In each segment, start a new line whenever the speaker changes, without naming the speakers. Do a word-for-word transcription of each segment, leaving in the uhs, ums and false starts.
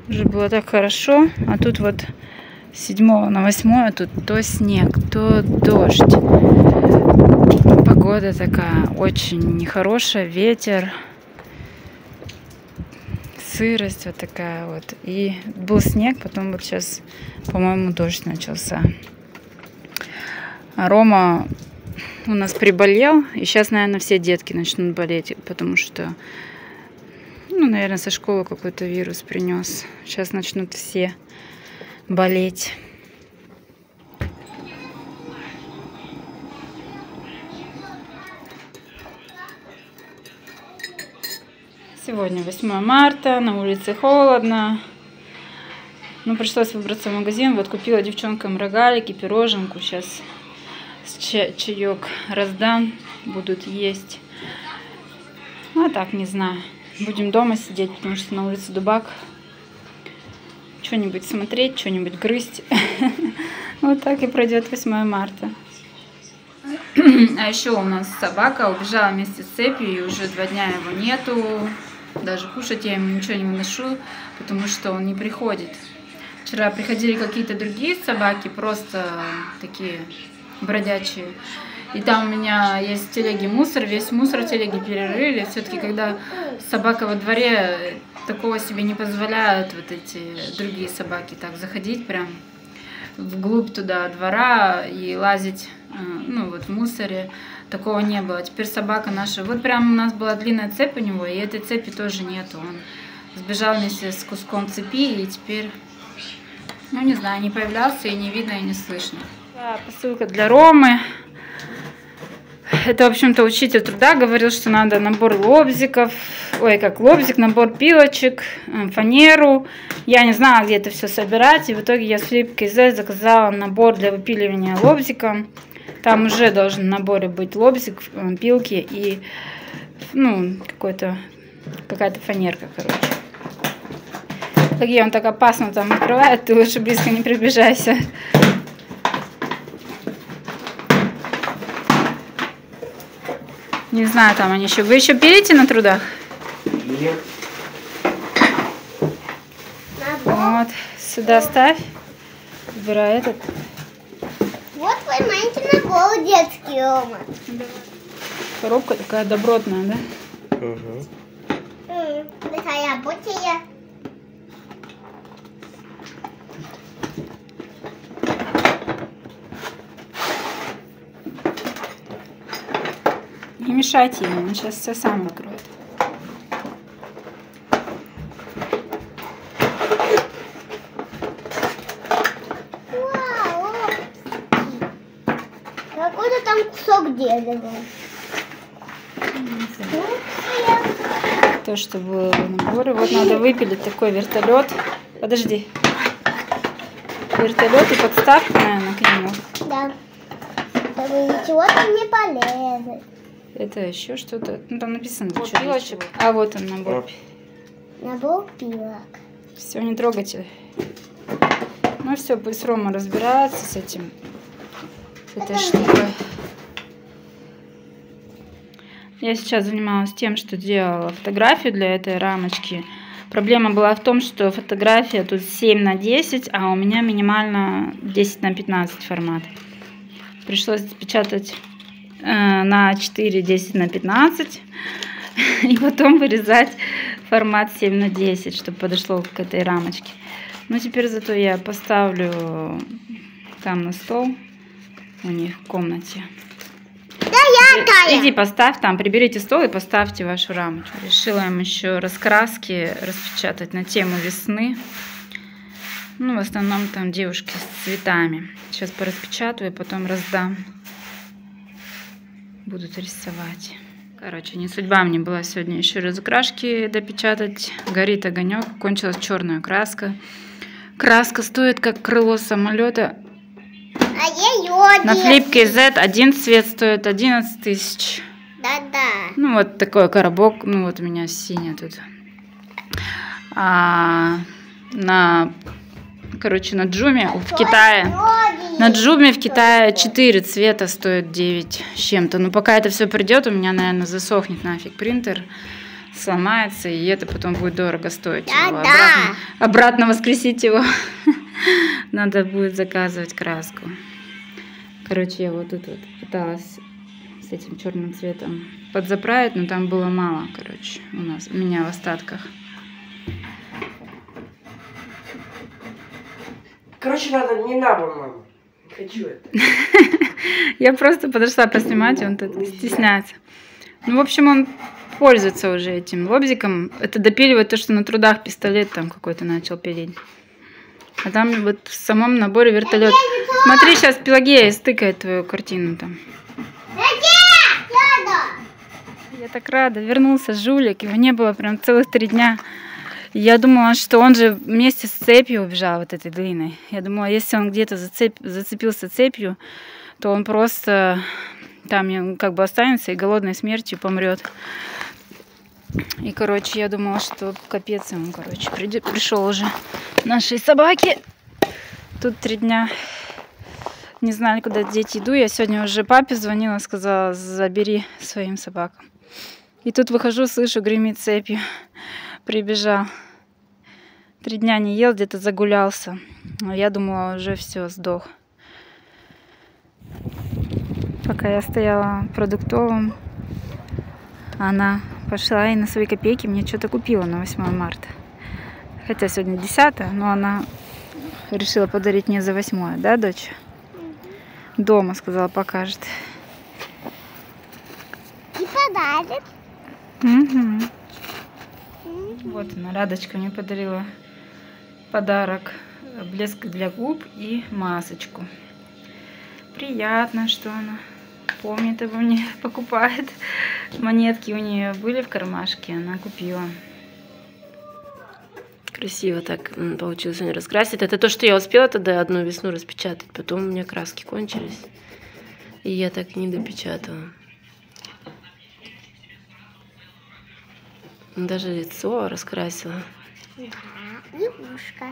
Уже было так хорошо, а тут вот с седьмого на восьмое тут то снег, то дождь. Погода такая очень нехорошая, ветер, сырость вот такая вот. И был снег, потом вот сейчас, по-моему, дождь начался. А Рома у нас приболел, и сейчас, наверное, все детки начнут болеть, потому что, ну, наверное, со школы какой-то вирус принес. Сейчас начнут все болеть. Сегодня восьмое марта, на улице холодно. Ну, пришлось выбраться в магазин. Вот купила девчонкам рогалики, пироженку. Сейчас ча чаек раздам, будут есть. А так, не знаю. Будем дома сидеть, потому что на улице дубак. Что-нибудь смотреть, что-нибудь грызть. Вот так и пройдет восьмое марта. А еще у нас собака убежала вместе с цепью, и уже два дня его нету. Даже кушать я ему ничего не выношу, потому что он не приходит. Вчера приходили какие-то другие собаки, просто такие бродячие. И там у меня есть в телеге мусор, весь мусор в телеге перерыли. Все-таки, когда собака во дворе, такого себе не позволяют вот эти другие собаки так заходить прям вглубь туда двора и лазить, ну вот в мусоре. Такого не было. Теперь собака наша, вот прям у нас была длинная цепь у него, и этой цепи тоже нету. Он сбежал вместе с куском цепи, и теперь, ну не знаю, не появлялся, и не видно, и не слышно. Посылка для Ромы. Это, в общем-то, учитель труда говорил, что надо набор лобзиков, ой, как лобзик, набор пилочек, фанеру. Я не знала, где это все собирать, и в итоге я с Флипкой Z заказала набор для выпиливания лобзика. Там уже должен в наборе быть лобзик, пилки и, ну, какой-то, какая-то фанерка, короче. Такие он так опасно там открывает, ты лучше близко не приближайся. Не знаю, там они еще... Вы еще пилите на трудах?
Нет.
Вот, сюда ставь. Выбирай этот.
Вот твой маленький набор детский, Рома.
Коробка такая добротная, да?
Угу.
Mm, такая рабочая.
Не мешайте ему, он сейчас все сам откроет.
Вау! Какой-то там кусок дерева.
То, что было в наборе. Вот надо выпилить такой вертолет. Подожди. Вертолет и подставка, наверное, к нему.
Да. Чтобы ничего там не полезет.
Это еще что-то. Ну, там написано, что пилочек. А вот он набор.
Набор пилок.
Все, не трогайте. Ну все, пусть Рома разбирается с этим. С этой штукой. Я сейчас занималась тем, что делала фотографию для этой рамочки. Проблема была в том, что фотография тут семь на десять, а у меня минимально десять на пятнадцать формат. Пришлось печатать на четыре десять на пятнадцать и потом вырезать формат семь на десять, чтобы подошло к этой рамочке. Но теперь зато я поставлю там на стол у них в комнате.
Да я
Иди поставь там, приберите стол и поставьте вашу рамочку. Решила им еще раскраски распечатать на тему весны. Ну, в основном там девушки с цветами. Сейчас пораспечатаю, потом раздам. Будут рисовать. Короче, не судьба мне была сегодня еще разукрашки допечатать. Горит огонек, кончилась черная краска. Краска стоит как крыло самолета.
А я
на Флипке Z один цвет стоит одиннадцать тысяч.
Да-да.
Ну, вот такой коробок. Ну, вот у меня синяя тут. А на, короче, на Джуме в Китае. На Джуме в Китае четыре цвета стоит девять с чем-то. Но пока это все придет, у меня, наверное, засохнет нафиг принтер сломается, и это потом будет дорого стоить.
Да,
Его
да.
обратно, обратно воскресить его. Надо будет заказывать краску. Короче, я вот тут вот пыталась с этим черным цветом подзаправить, но там было мало, короче, у нас, у меня в остатках.
Короче, надо не надо, мама. Не хочу это.
Я просто подошла поснимать, и он тут стесняется. Ну, в общем, он пользуется уже этим лобзиком. Это допиливает то, что на трудах пистолет там какой-то начал пилить. А там вот в самом наборе вертолет. Смотри, сейчас Пелагея стыкает твою картину там. Я так рада. Вернулся жулик. Его не было прям целых три дня. Я думала, что он же вместе с цепью убежал, вот этой длинной. Я думала, если он где-то зацеп... зацепился цепью, то он просто там как бы останется и голодной смертью помрет. И, короче, я думала, что капец ему, короче, придет, пришел уже нашей собаки. Тут три дня не знали, куда деть еду. Я сегодня уже папе звонила, сказала, забери своим собакам. И тут выхожу, слышу, гремит цепью. Прибежал. Три дня не ел, где-то загулялся. А я думала, уже все, сдох. Пока я стояла в продуктовом, она пошла и на свои копейки мне что-то купила на восьмое марта. Хотя сегодня десятое, но она решила подарить мне за восьмое, да, дочь? Дома, сказала, покажет.
И подарит.
Угу. Вот она, Радочка мне подарила подарок. Блеск для губ и масочку. Приятно, что она помнит обо мне, покупает. Монетки у нее были в кармашке, она купила.
Красиво так получилось сегодня раскрасить. Это то, что я успела тогда одну весну распечатать. Потом у меня краски кончились. И я так и не допечатала. Даже лицо раскрасила.
Да, и ушко.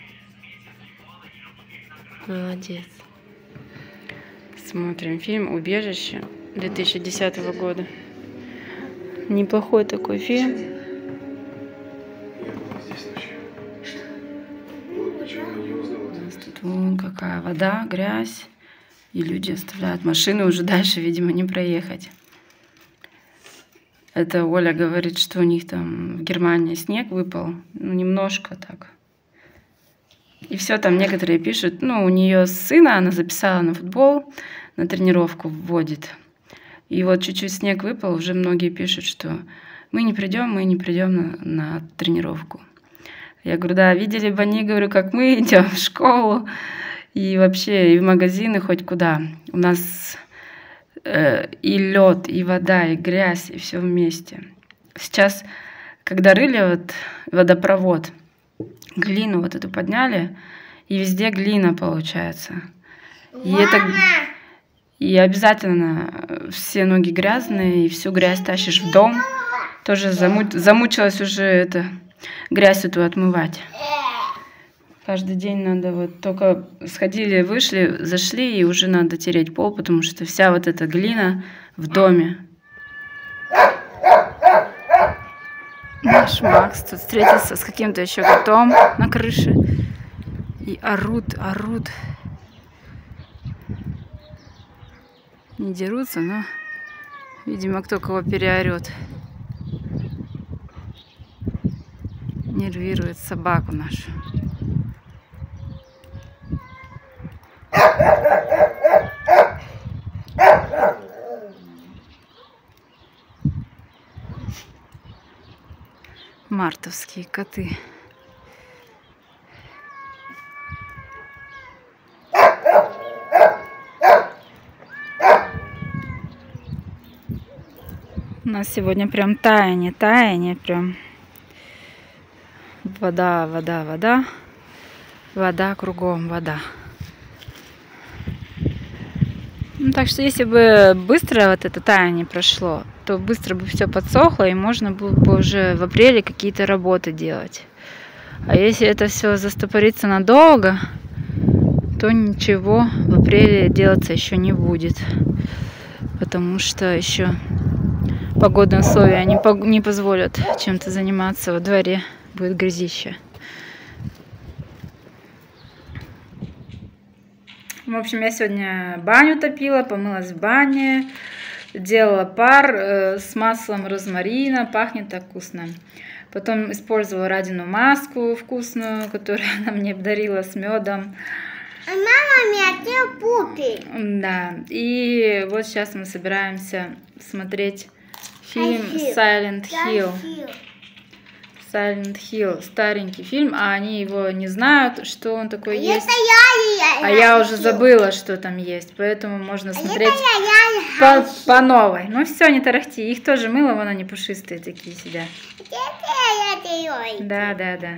Молодец.
Смотрим фильм «Убежище» две тысячи десятого года. Неплохой такой фильм. У нас тут вон какая вода, грязь. И люди оставляют машины, уже дальше, видимо, не проехать. Это Оля говорит, что у них там в Германии снег выпал. Ну, немножко так. И все, там некоторые пишут, ну, у нее сына, она записала на футбол, на тренировку вводит. И вот чуть-чуть снег выпал, уже многие пишут, что мы не придем, мы не придем на, на тренировку. Я говорю, да, видели бы они, говорю, как мы идем в школу и вообще и в магазины, хоть куда. У нас э, и лед, и вода, и грязь, и все вместе. Сейчас, когда рыли вот водопровод, глину вот эту подняли, и везде глина получается. И это и обязательно все ноги грязные, и всю грязь тащишь в дом. Тоже заму... замучилась уже это грязь эту отмывать. Каждый день надо вот только сходили, вышли, зашли, и уже надо тереть пол, потому что вся вот эта глина в доме. Наш Макс тут встретился с каким-то еще котом на крыше. И орут, орут. Не дерутся, но, видимо, кто кого переорет. Нервирует собаку нашу. Мартовские коты. У нас сегодня прям таяние, таяние, прям вода, вода, вода, вода, кругом вода. Ну, так что если бы быстро вот это таяние прошло, то быстро бы все подсохло, и можно было бы уже в апреле какие-то работы делать. А если это все застопорится надолго, то ничего в апреле делаться еще не будет. Потому что еще погодные условия не, по не позволят чем-то заниматься во дворе. Будет грязище. В общем, я сегодня баню топила, помылась в бане, делала пар э, с маслом розмарина, пахнет так вкусно. Потом использовала Радину маску вкусную, которую она мне подарила с медом.
А мама меня не пупи.
Да, и вот сейчас мы собираемся смотреть фильм
Hill.
Silent Hill.
Hill.
Silent Hill, старенький фильм, а они его не знают, что он такой
Это
есть.
я, я,
А я уже забыла, что там есть, поэтому можно
А
смотреть
это я, я,
по, по новой. Ну все, не тарахти, их тоже мыло, вон они пушистые такие сидят.
Это я, я, я.
Да, да, да.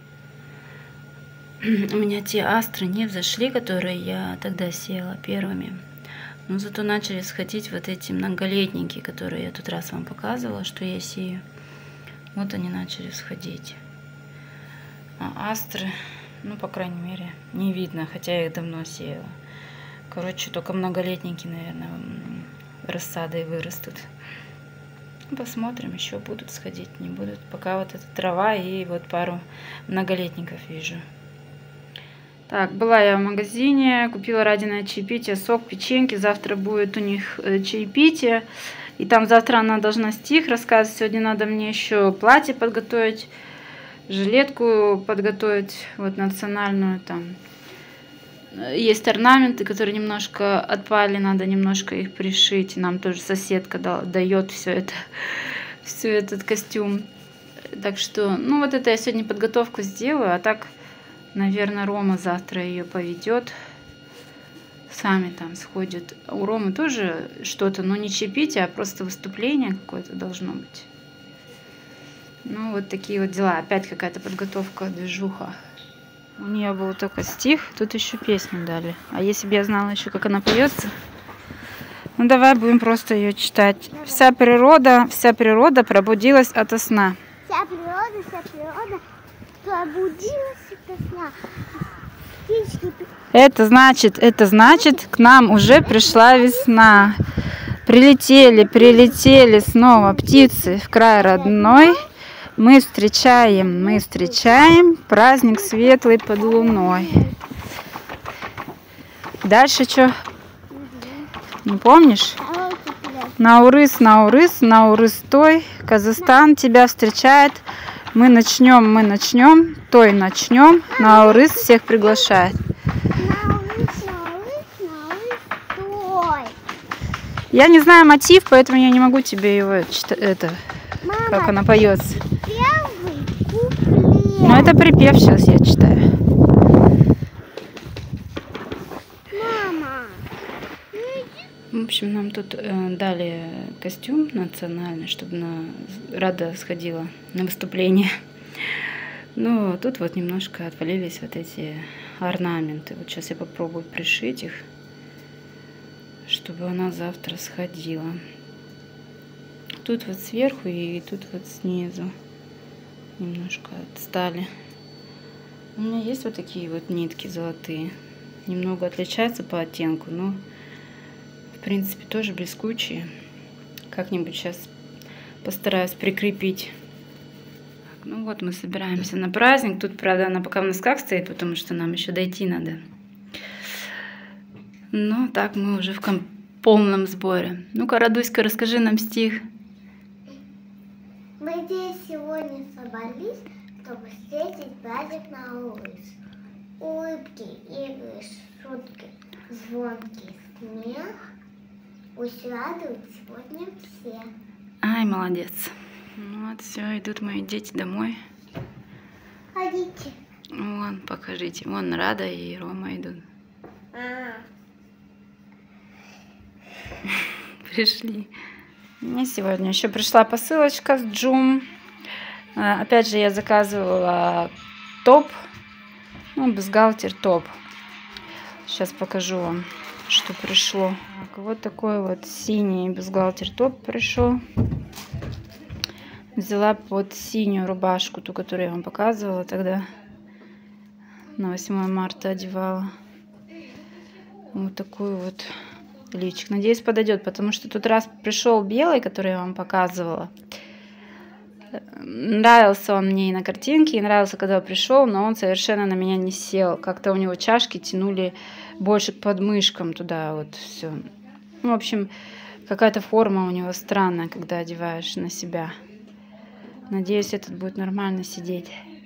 У меня те астры не взошли, которые я тогда сеяла первыми. Но зато начали сходить вот эти многолетники, которые я тут раз вам показывала, что я сею. Вот они начали всходить. А астры, ну, по крайней мере, не видно, хотя я их давно сеяла. Короче, только многолетники, наверное, рассадой вырастут. Посмотрим, еще будут сходить, не будут. Пока вот эта трава и вот пару многолетников вижу.
Так, была я в магазине, купила Радиное чаепитие, сок, печеньки. Завтра будет у них чаепитие. И там завтра она должна стих рассказывать. Сегодня надо мне еще платье подготовить, жилетку подготовить, вот национальную там. Есть орнаменты, которые немножко отпали, надо немножко их пришить. Нам тоже соседка дает все это, все этот костюм. Так что, ну вот это я сегодня подготовку сделаю, а так, наверное, Рома завтра ее поведет. Сами там сходят. У Ромы тоже что-то, но не чаепитие, а просто выступление какое-то должно быть. Ну, вот такие вот дела. Опять какая-то подготовка, движуха. У нее был только стих, тут еще песню дали. А если бы я знала еще, как она поется, ну давай будем просто ее читать. Вся природа, вся природа пробудилась ото сна.
Вся природа, вся природа пробудилась ото сна. Птички.
Это значит, это значит, к нам уже пришла весна. Прилетели, прилетели снова птицы в край родной. Мы встречаем, мы встречаем праздник светлый под луной. Дальше что? Не помнишь? Наурыс, наурыс, наурыстой. Казахстан тебя встречает. Мы начнем, мы начнем, той начнем. Наурыс всех приглашает. Я не знаю мотив, поэтому я не могу тебе его читать, это,
Мама,
как она поется.
первый куплет.
Ну это припев сейчас я читаю.
Мама.
В общем, нам тут э, дали костюм национальный, чтобы на... Рада сходила на выступление. Но тут вот немножко отвалились вот эти орнаменты. Вот сейчас я попробую пришить их, чтобы она завтра сходила. Тут вот сверху и тут вот снизу немножко отстали. У меня есть вот такие вот нитки золотые. Немного отличаются по оттенку, но в принципе тоже блескучие. Как-нибудь сейчас постараюсь прикрепить. Так, ну вот мы собираемся на праздник. Тут, правда, она пока в носках стоит, потому что нам еще дойти надо. Но так мы уже в полном сборе. Ну-ка, Радуська, расскажи нам стих.
Мы здесь сегодня собрались, чтобы встретить праздник Наурыз. Улыбки, игры, шутки, звонкий смех. Пусть радуют сегодня все.
Ай, молодец. Ну вот, все, идут мои дети домой.
Ходите.
Вон, покажите. Вон Рада и Рома идут.
А.
Пришли. Мне сегодня еще пришла посылочка с Джум. Опять же, я заказывала топ. Ну, бюстгальтер топ. Сейчас покажу вам, что пришло. Так, вот такой вот синий бюстгальтер топ пришел. Взяла под синюю рубашку, ту, которую я вам показывала тогда. На восьмое марта одевала. Вот такую вот
личик. Надеюсь, подойдет, потому что тут раз пришел белый, который я вам показывала. Нравился он мне и на картинке, и нравился, когда пришел, но он совершенно на меня не сел. Как-то у него чашки тянули больше к подмышкам туда, вот все. Ну, в общем, какая-то форма у него странная, когда одеваешь на себя. Надеюсь, этот будет нормально сидеть.